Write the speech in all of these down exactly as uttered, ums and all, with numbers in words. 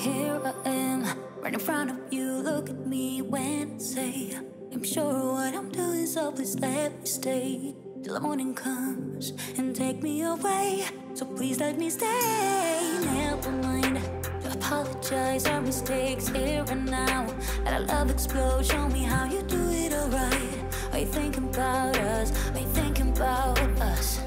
here I am, right in front of you. Look at me when I say I'm sure what I'm doing, so please let me stay till the morning comes and take me away. So please let me stay. Never mind to apologize our mistakes here and now. Let our love explode. Show me how you do it alright. Are you thinking about us? Are you thinking about us?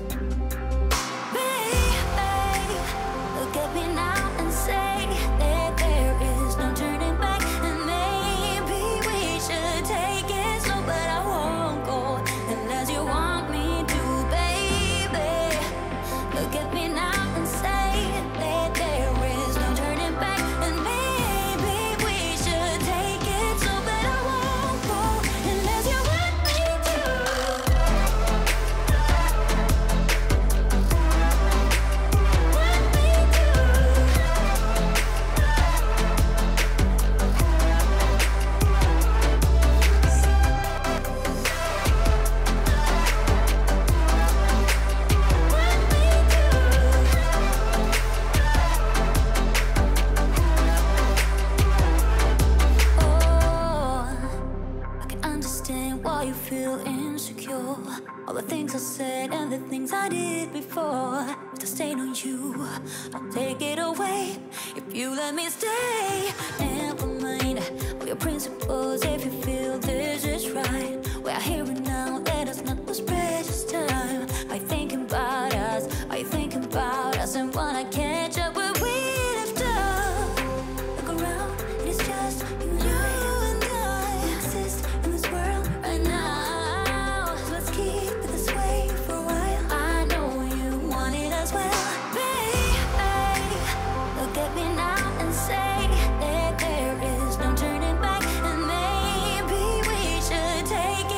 Baby, look at me now and say that there is no turning back. And maybe we should take it slow, but I won't go unless you want me to, baby. Look at me now and say that there is no turning back. And maybe we should take it slow, but I won't go unless you want me to. Want me understand why you feel insecure. All the things I said and the things I did before, if the stain on you, I'll take it away if you let me stay. Never mind all your principles if you feel this is right. We're here and now, let us not lose precious time. Are you thinking about us? Are you thinking about us? And wanna catch up where we left off? Look around, it is just you and I. We exist in this world right now, so let's keep it this way for a while. I know you want it as well, baby. Look at me now and say that there is no turning back. And maybe we should take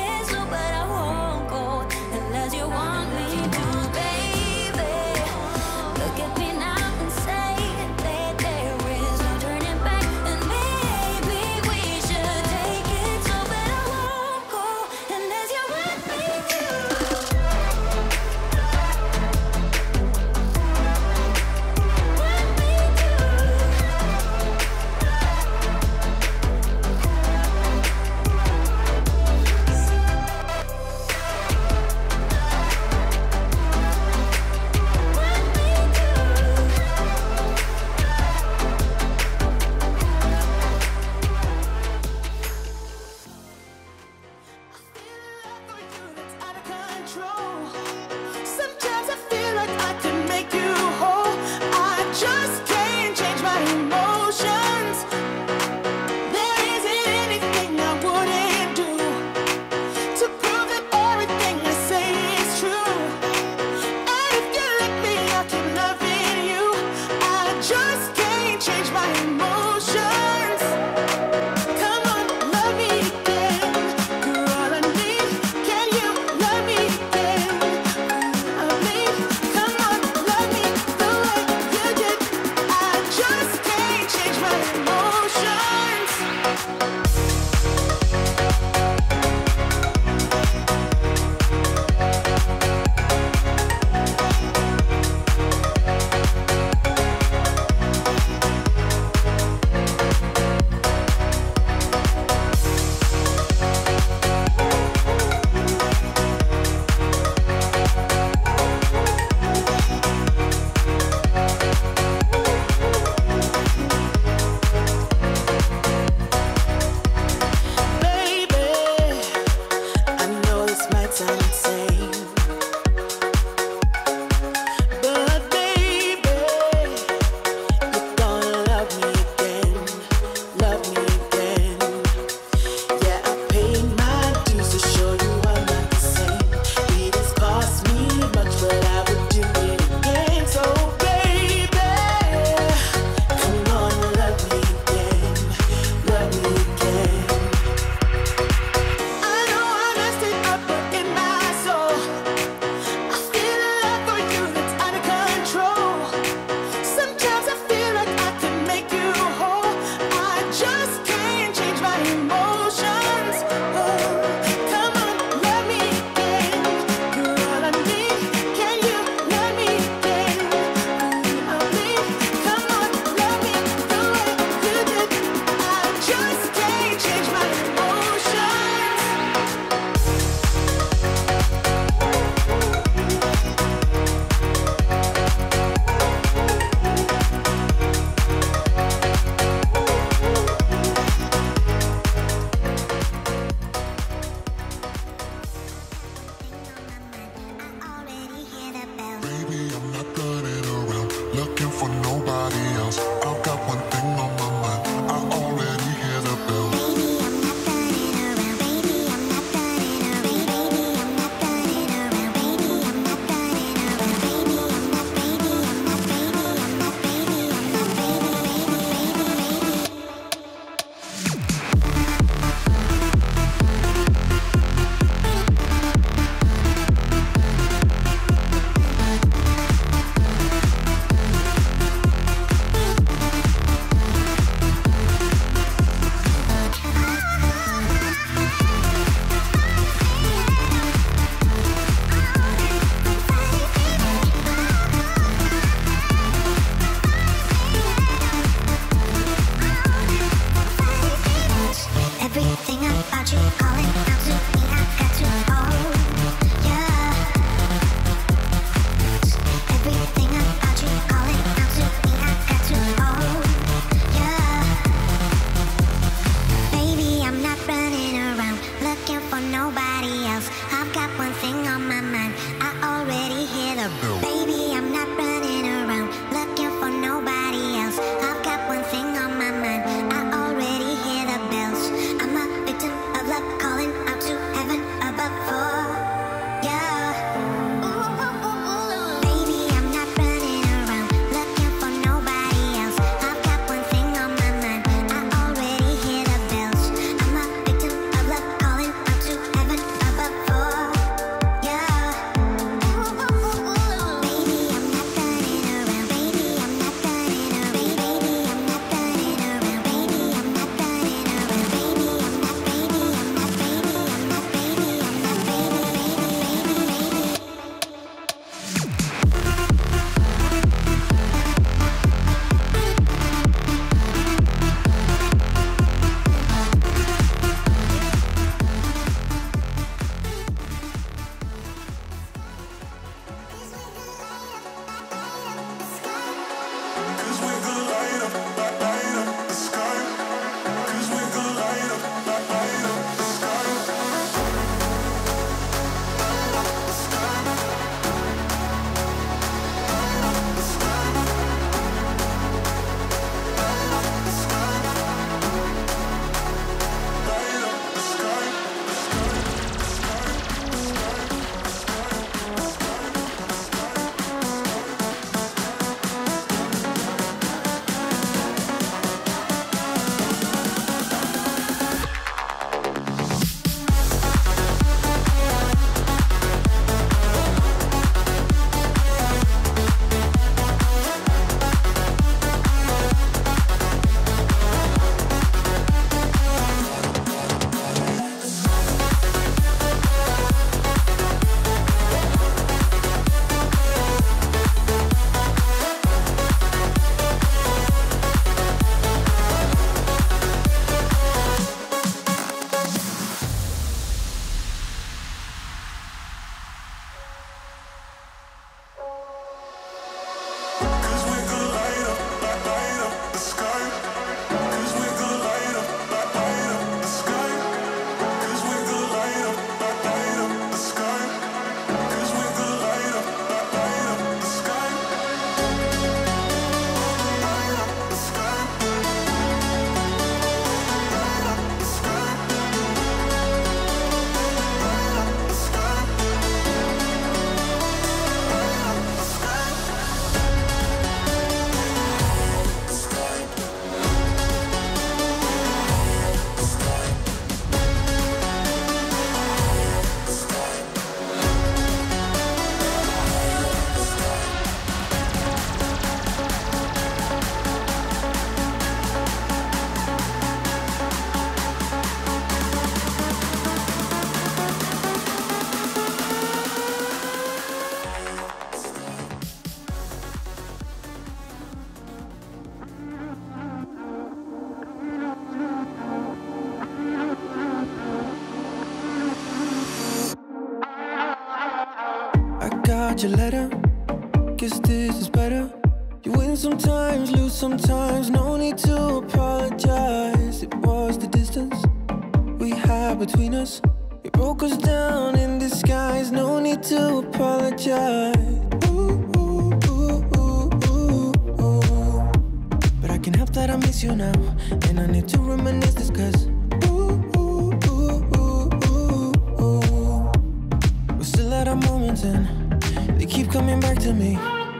got your letter. Guess this is better. You win sometimes, lose sometimes. No need to apologize. It was the distance we had between us. It broke us down in disguise. No need to apologize. Ooh, ooh, ooh, ooh, ooh, ooh. But I can't help that I miss you now, and I need to reminisce this, cause ooh, ooh, ooh, ooh, ooh, ooh. We're still at our moments and they keep coming back to me.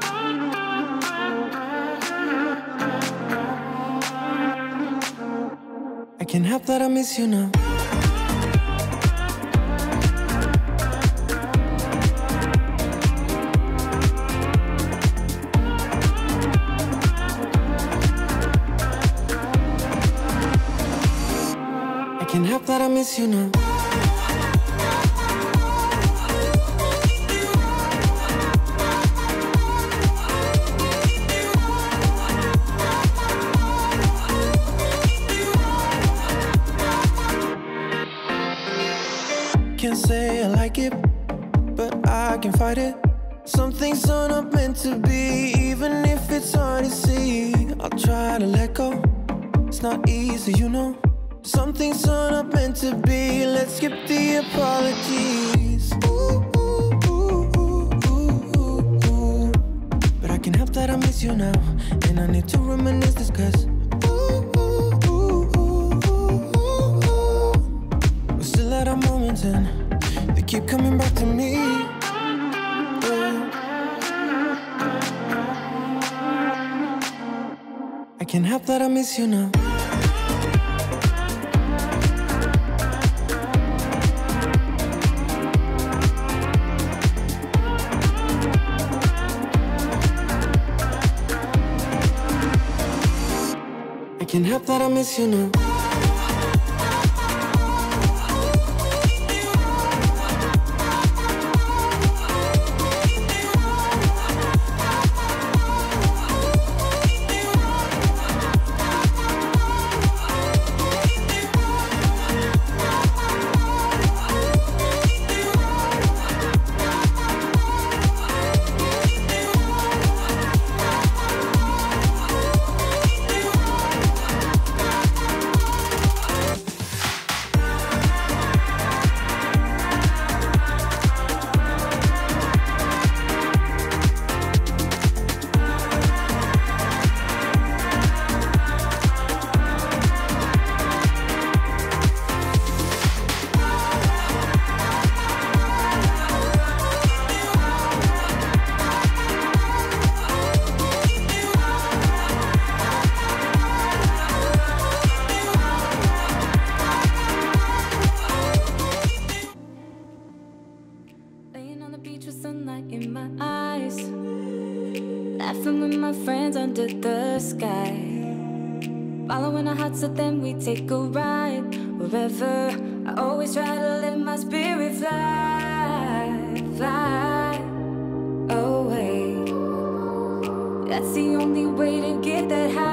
I can't help that I miss you now. I can't help that I miss you now. Can't say I like it, but I can fight it. Some things are not meant to be, even if it's hard to see. I'll try to let go, it's not easy, you know. Some things are not meant to be, let's skip the apologies. Ooh, ooh, ooh, ooh, ooh, ooh, ooh. But I can't help that I miss you now, and I need to reminisce this, cause ooh, ooh, ooh, ooh, ooh, ooh, ooh. We're still at our moments and they keep coming back to me. Yeah. I can't help that I miss you now. I can't help that I miss you now. Laughing with my friends under the sky, following our hearts, so then we take a ride. Wherever, I always try to let my spirit fly, fly away. That's the only way to get that high.